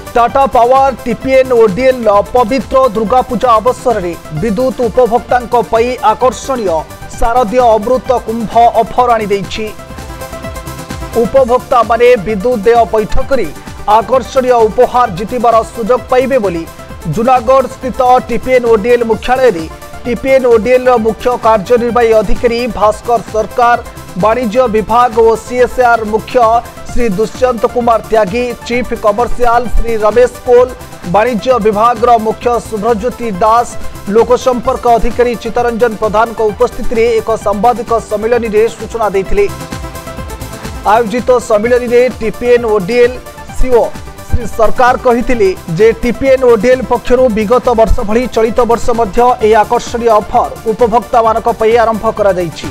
Tata power TPN ODL पवित्र दुर्गा पूजा अवसर में विद्युत उपभोक्ता आकर्षणीय शारदीय अमृत कुंभ ऑफर आनी देछि। उपभोक्ता माने विद्युत देय पैठ करी आकर्षणीय उपहार जितबार सुजोग पाइबे बोली जूनागढ़ स्थित टीपीएन ओडीएल मुख्यालय रे टीपीएन ओडीएल मुख्य कार्यनिर्वाही अधिकारी भास्कर सरकार, वाणिज्य विभाग और सीएसआर मुख्य श्री दुष्यंत कुमार त्यागी, चीफ कमर्शियल श्री रमेश कोल, वाणिज्य विभाग मुख्य शुभ्रज्योति दास, लोकसंपर्क अधिकारी चित्तरंजन प्रधान को उपस्थिति रे एक सांबादिक सम्मेलन रे सूचना देथिले। आयोजित सम्मेलन रे टीपीएन ओडीएल सीओ श्री सरकार कहिथिले जे टीपीएन ओडीएल पक्षरु विगत वर्ष भली चलित वर्ष मध्य ए आकर्षणीय ऑफर उपभोक्ता मानक पई आरंभ करा जायछि।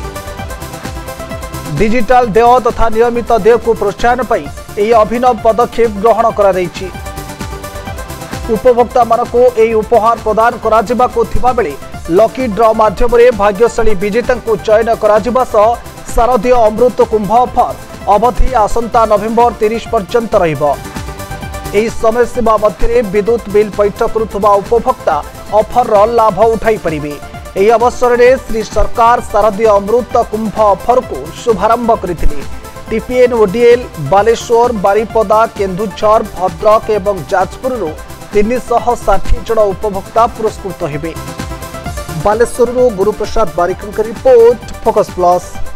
डिजिटल देय तथा नियमित देय को प्रोत्साहन पाई यह अभिनव पदक्षेप ग्रहण करा जायछि। उपभोक्ता मानको यह उपहार प्रदान करा जिबाको थिबा बेले लकी ड्र माध्यम रे भाग्यशाली विजेता को चयन करा जिबा सह शारदीय अमृत कुंभ ऑफर अवधि आसंता नवेम्बर 30 पर्यंत रहिबो। एही समय सीमा मध्य विद्युत बिल पैठ करुवा उपभोक्ता ऑफर लाभ उठाई परिबे। एही अवसर में श्री सरकार शारदीय अमृत कुंभ ऑफर को शुभारंभ करथिले। टीपीएन ओडीएल बालेश्वर, बारिपदा, केन्दुझर, भद्रक एवं जाजपुर 360 जन उपभोक्ता पुरस्कृत हेबे। Baleshwar Guruprasad Barik report, focus plus.